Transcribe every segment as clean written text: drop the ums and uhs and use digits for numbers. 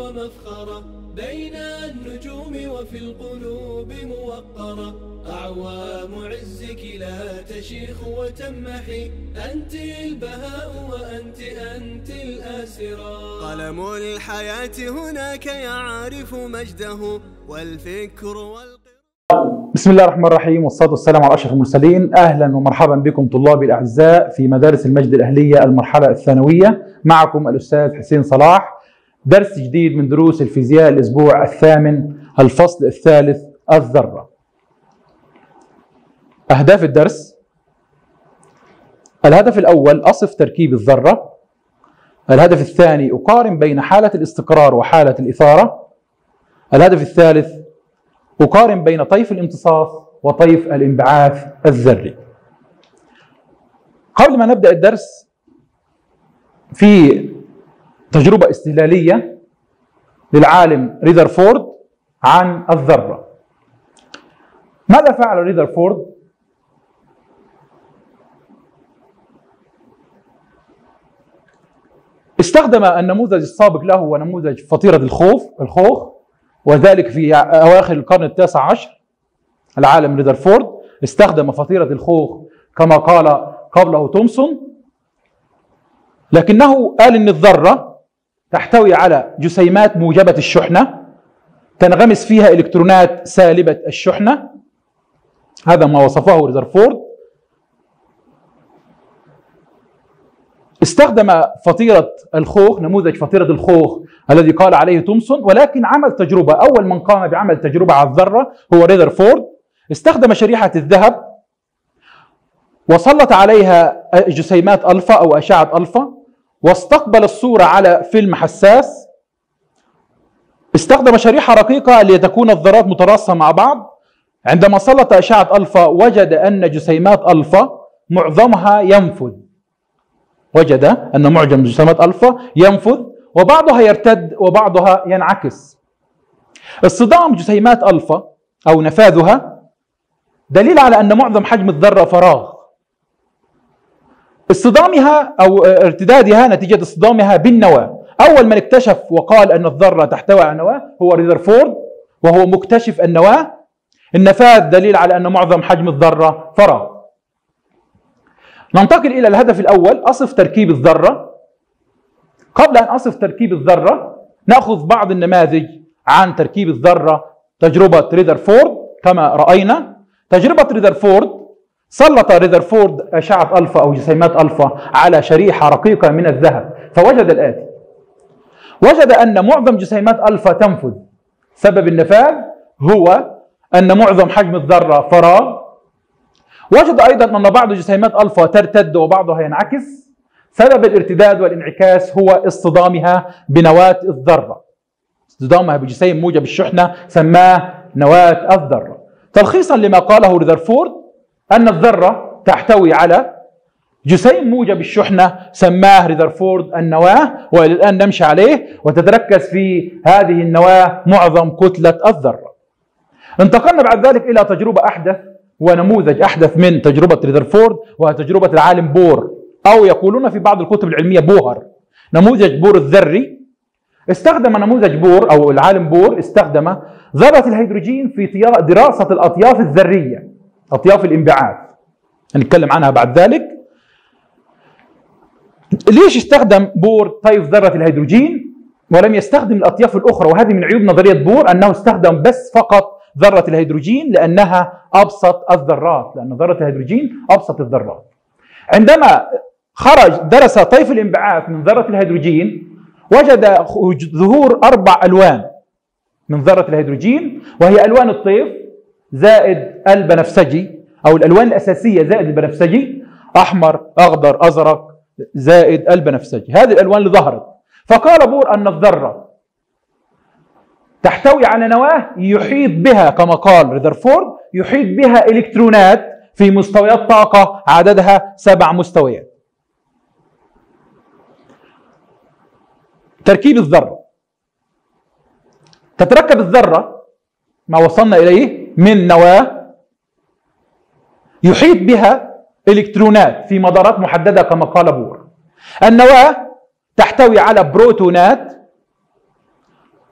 ومفخرة بين النجوم وفي القلوب موقرة. أعوام عزك لا تشيخ وتمحي، أنت البهاء أنت الآسرة. قلم الحياة هناك يعرف مجده والفكر بسم الله الرحمن الرحيم، والصلاة والسلام على أشرف المرسلين. أهلا ومرحبا بكم طلابي الأعزاء في مدارس المجد الأهلية المرحلة الثانوية. معكم الأستاذ حسين صلاح، درس جديد من دروس الفيزياء الأسبوع الثامن، الفصل الثالث، الذرة. أهداف الدرس: الهدف الأول أصف تركيب الذرة. الهدف الثاني أقارن بين حالة الاستقرار وحالة الإثارة. الهدف الثالث أقارن بين طيف الامتصاص وطيف الانبعاث الذري. قبل ما نبدأ الدرس، في تجربة استهلالية للعالم ريذرفورد عن الذرة. ماذا فعل ريذرفورد؟ استخدم النموذج السابق له ونموذج فطيرة الخوخ، وذلك في أواخر القرن التاسع عشر. العالم ريذرفورد استخدم فطيرة الخوخ كما قال قبله تومسون، لكنه قال إن الذرة تحتوي على جسيمات موجبة الشحنة تنغمس فيها إلكترونات سالبة الشحنة. هذا ما وصفه ريذرفورد. استخدم فطيرة الخوخ، نموذج فطيرة الخوخ الذي قال عليه تومسون، ولكن عمل تجربة. أول من قام بعمل تجربة على الذرة هو ريذرفورد. استخدم شريحة الذهب وسلط عليها جسيمات ألفا أو أشعة ألفا، واستقبل الصورة على فيلم حساس. استخدم شريحة رقيقة لتكون الذرات متراصة مع بعض. عندما سلط أشعة ألفا وجد أن جسيمات ألفا معظمها ينفذ. وجد أن معظم جسيمات ألفا ينفذ، وبعضها يرتد وبعضها ينعكس. اصطدام جسيمات ألفا أو نفاذها دليل على أن معظم حجم الذرة فراغ. اصطدامها أو ارتدادها نتيجة اصطدامها بالنواة. أول من اكتشف وقال أن الذرة تحتوي على نواة هو ريذرفورد، وهو مكتشف النواة. النفاذ دليل على أن معظم حجم الذرة فراغ. ننتقل إلى الهدف الأول، أصف تركيب الذرة. قبل أن أصف تركيب الذرة نأخذ بعض النماذج عن تركيب الذرة. تجربة ريذرفورد كما رأينا. تجربة ريذرفورد، سلط ريذرفورد أشعة ألفا أو جسيمات ألفا على شريحة رقيقة من الذهب، فوجد الآتي: وجد أن معظم جسيمات ألفا تنفذ. سبب النفاذ هو أن معظم حجم الذرة فراغ. وجد أيضا أن بعض جسيمات ألفا ترتد وبعضها ينعكس. سبب الارتداد والانعكاس هو اصطدامها بنواة الذرة. اصطدامها بجسيم موجب الشحنة سماه نواة الذرة. تلخيصا لما قاله ريذرفورد، أن الذرة تحتوي على جسيم موجب الشحنة سماه ريذرفورد النواة، وإلى الآن نمشي عليه، وتتركز في هذه النواة معظم كتلة الذرة. انتقلنا بعد ذلك إلى تجربة أحدث ونموذج أحدث من تجربة ريذرفورد، وهي تجربة العالم بور، أو يقولون في بعض الكتب العلمية بوهر، نموذج بور الذري. استخدم نموذج بور أو العالم بور استخدم ذرة الهيدروجين في دراسة الأطياف الذرية، أطياف الانبعاث، هنتكلم عنها بعد ذلك. ليش استخدم بور طيف ذرة الهيدروجين ولم يستخدم الأطياف الأخرى؟ وهذه من عيوب نظرية بور، أنه استخدم بس فقط ذرة الهيدروجين لأنها أبسط الذرات، لأن ذرة الهيدروجين أبسط الذرات. عندما خرج درس طيف الانبعاث من ذرة الهيدروجين وجد ظهور 4 ألوان من ذرة الهيدروجين، وهي ألوان الطيف زائد البنفسجي، أو الألوان الأساسية زائد البنفسجي، أحمر، أخضر، أزرق، زائد البنفسجي. هذه الألوان اللي ظهرت. فقال بور أن الذرة تحتوي على نواة يحيط بها، كما قال ريذرفورد، يحيط بها إلكترونات في مستويات طاقة عددها 7 مستويات. تركيب الذرة: تتركب الذرة ما وصلنا إليه من نواة يحيط بها إلكترونات في مدارات محددة كما قال بور. النواة تحتوي على بروتونات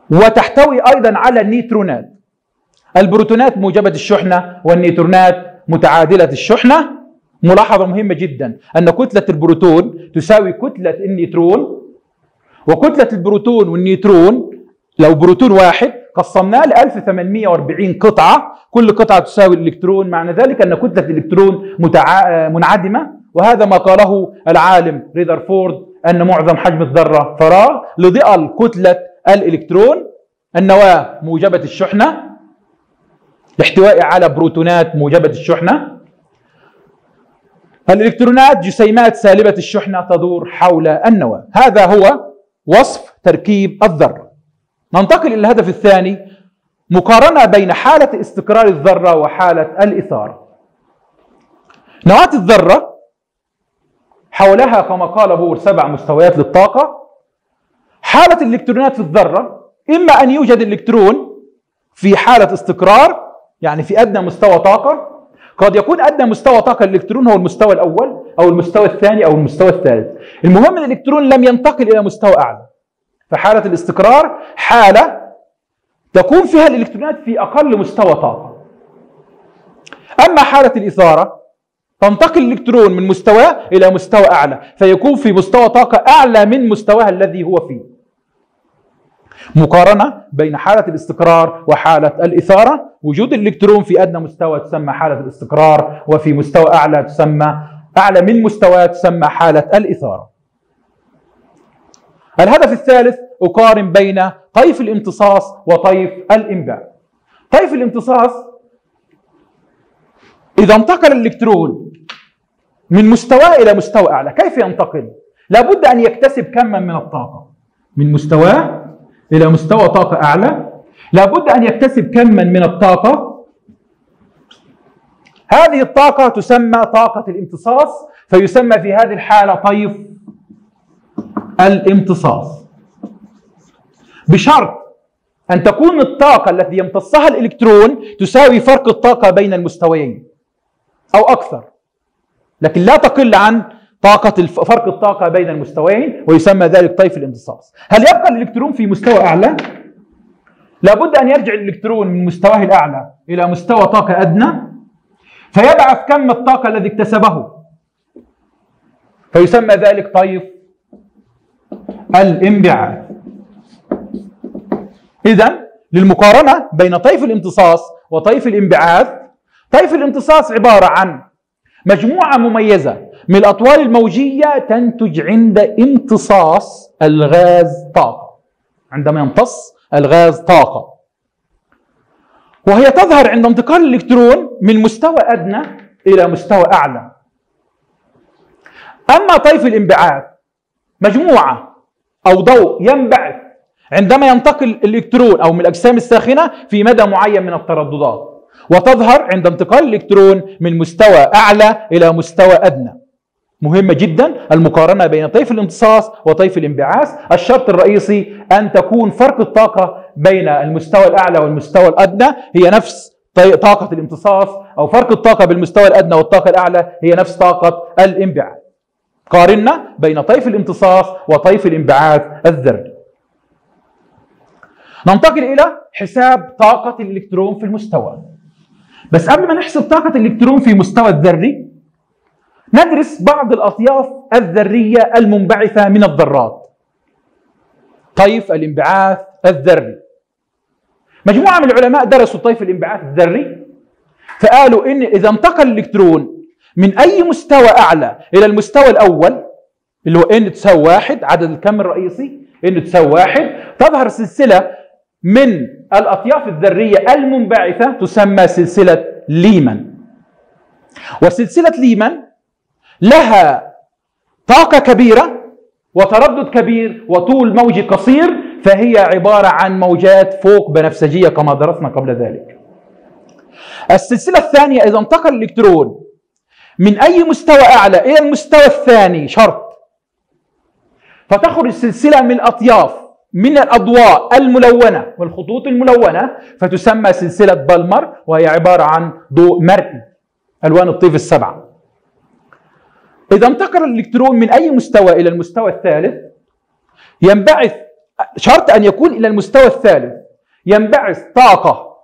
وتحتوي أيضا على النيوترونات. البروتونات موجبة الشحنة والنيوترونات متعادلة الشحنة. ملاحظة مهمة جدا أن كتلة البروتون تساوي كتلة النيوترون، وكتلة البروتون والنيوترون لو بروتون واحد قسمناه ل 1840 قطعة، كل قطعة تساوي الإلكترون، معنى ذلك أن كتلة الإلكترون منعدمة. وهذا ما قاله العالم ريذرفورد أن معظم حجم الذرة فراغ لضئل كتلة الإلكترون. النواة موجبة الشحنة لاحتوائها على بروتونات موجبة الشحنة. الإلكترونات جسيمات سالبة الشحنة تدور حول النواة. هذا هو وصف تركيب الذرة. ننتقل إلى الهدف الثاني، مقارنة بين حالة استقرار الذرة وحالة الإثارة. نواة الذرة حولها كما قال بور 7 مستويات للطاقة. حالة الإلكترونات في الذرة إما أن يوجد الإلكترون في حالة استقرار، يعني في أدنى مستوى طاقة. قد يكون أدنى مستوى طاقة الإلكترون هو المستوى الأول أو المستوى الثاني أو المستوى الثالث. المهم الإلكترون لم ينتقل إلى مستوى أعلى. فحالة الاستقرار حالة تكون فيها الإلكترونات في أقل مستوى طاقة. أما حالة الإثارة تنتقل الإلكترون من مستوى إلى مستوى أعلى، فيكون في مستوى طاقة أعلى من مستواه الذي هو فيه. مقارنة بين حالة الاستقرار وحالة الإثارة، وجود الإلكترون في أدنى مستوى تسمى حالة الاستقرار، وفي مستوى أعلى تسمى أعلى من مستوى تسمى حالة الإثارة. الهدف الثالث، أقارن بين طيف الامتصاص وطيف الإنباع. طيف الامتصاص إذا انتقل الإلكترون من مستوى إلى مستوى أعلى، كيف ينتقل؟ لابد أن يكتسب كما من الطاقة من مستوى إلى مستوى طاقة أعلى، لابد أن يكتسب كما من الطاقة. هذه الطاقة تسمى طاقة الامتصاص، فيسمى في هذه الحالة طيف الامتصاص، بشرط أن تكون الطاقة التي يمتصها الإلكترون تساوي فرق الطاقة بين المستويين أو أكثر، لكن لا تقل عن فرق الطاقة بين المستويين، ويسمى ذلك طيف الامتصاص. هل يبقى الإلكترون في مستوى أعلى؟ لابد أن يرجع الإلكترون من مستواه الأعلى إلى مستوى طاقة أدنى، فيبعث كم الطاقة الذي اكتسبه، فيسمى ذلك طيف الانبعاث. إذن للمقارنة بين طيف الامتصاص وطيف الانبعاث، طيف الامتصاص عبارة عن مجموعة مميزة من الأطوال الموجية تنتج عند امتصاص الغاز طاقة. عندما يمتص الغاز طاقة، وهي تظهر عند انتقال الإلكترون من مستوى أدنى إلى مستوى أعلى. أما طيف الانبعاث مجموعة أو ضوء ينبعث عندما ينتقل الإلكترون أو من الأجسام الساخنة في مدى معين من الترددات، وتظهر عند انتقال الإلكترون من مستوى أعلى إلى مستوى أدنى. مهمة جدا المقارنة بين طيف الامتصاص وطيف الانبعاث. الشرط الرئيسي أن تكون فرق الطاقة بين المستوى الأعلى والمستوى الأدنى هي نفس طاقة الامتصاص، أو فرق الطاقة بالمستوى الأدنى والطاقة الأعلى هي نفس طاقة الانبعاث. قارنا بين طيف الامتصاص وطيف الانبعاث الذري. ننتقل إلى حساب طاقة الإلكترون في المستوى. بس قبل ما نحسب طاقة الإلكترون في مستوى الذري، ندرس بعض الأطياف الذرية المنبعثة من الذرات. طيف الانبعاث الذري، مجموعة من العلماء درسوا طيف الانبعاث الذري، فقالوا إن إذا انتقل الإلكترون من أي مستوى أعلى إلى المستوى الأول اللي هو n تساوي 1، عدد الكم الرئيسي n تساوي 1، تظهر سلسلة من الأطياف الذرية المنبعثة تسمى سلسلة ليمان. وسلسلة ليمان لها طاقة كبيرة وتردد كبير وطول موجي قصير، فهي عبارة عن موجات فوق بنفسجية كما درسنا قبل ذلك. السلسلة الثانية إذا انتقل الإلكترون من أي مستوى أعلى إلى المستوى الثاني شرط، فتخرج سلسلة من الأطياف من الأضواء الملونة والخطوط الملونة، فتسمى سلسلة بالمر، وهي عبارة عن ضوء مرئي ألوان الطيف السبعة. إذا انتقل الإلكترون من أي مستوى إلى المستوى الثالث، ينبعث شرط أن يكون إلى المستوى الثالث ينبعث طاقة،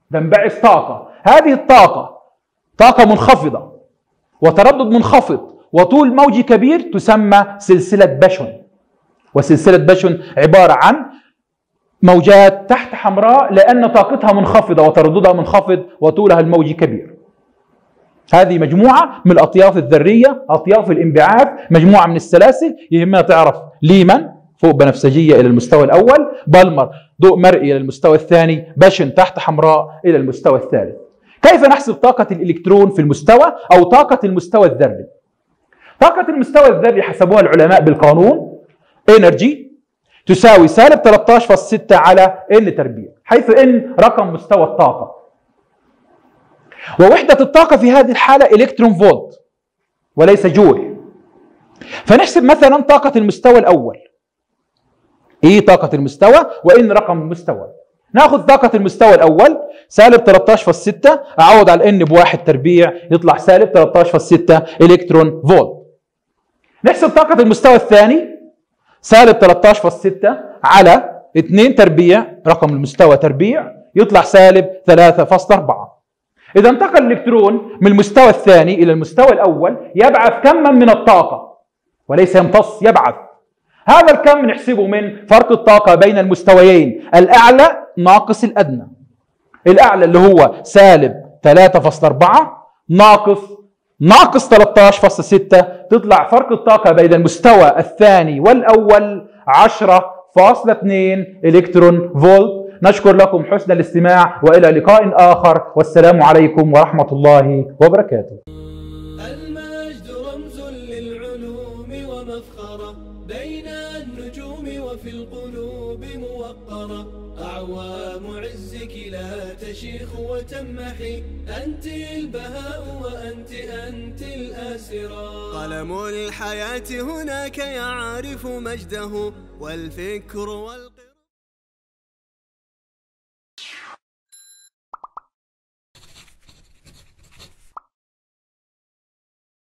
هذه الطاقة طاقة منخفضة وتردد منخفض وطول موجي كبير، تسمى سلسلة باشون. وسلسلة باشون عبارة عن موجات تحت حمراء لأن طاقتها منخفضة وترددها منخفض وطولها الموجي كبير. هذه مجموعة من الأطياف الذرية، أطياف الانبعاث، مجموعة من السلاسل. يهمنا تعرف ليمان فوق بنفسجية إلى المستوى الأول، بالمر ضوء مرئي إلى المستوى الثاني، باشن تحت حمراء إلى المستوى الثالث. كيف نحسب طاقة الإلكترون في المستوى أو طاقة المستوى الذري؟ طاقة المستوى الذري حسبوها العلماء بالقانون energy تساوي سالب 13.6 على n تربيع، حيث n رقم مستوى الطاقة، ووحدة الطاقة في هذه الحالة إلكترون فولت وليس جول. فنحسب مثلا طاقة المستوى الأول، إيه طاقة المستوى وإن رقم المستوى. ناخذ طاقة المستوى الأول سالب 13.6، أعوض على n بواحد تربيع يطلع سالب 13.6 إلكترون فولت. نحسب طاقة المستوى الثاني سالب 13.6 على 2 تربيع رقم المستوى تربيع يطلع سالب 3.4. إذا انتقل الإلكترون من المستوى الثاني إلى المستوى الأول يبعث كما من الطاقة وليس يمتص، يبعث. هذا الكم نحسبه من فرق الطاقة بين المستويين، الأعلى ناقص الأدنى. الأعلى اللي هو سالب 3.4 ناقص 13.6، تطلع فرق الطاقة بين المستوى الثاني والأول 10.2 إلكترون فولت. نشكر لكم حسن الاستماع وإلى لقاء آخر، والسلام عليكم ورحمة الله وبركاته. المجد رمز للعلوم ومفخرة، بين النجوم وفي القلوب موقرة. أعوام عزك لا تشيخ وتمحي، أنت البهاء وأنت الآسرة. قلم الحياة هناك يعرف مجده، والفكر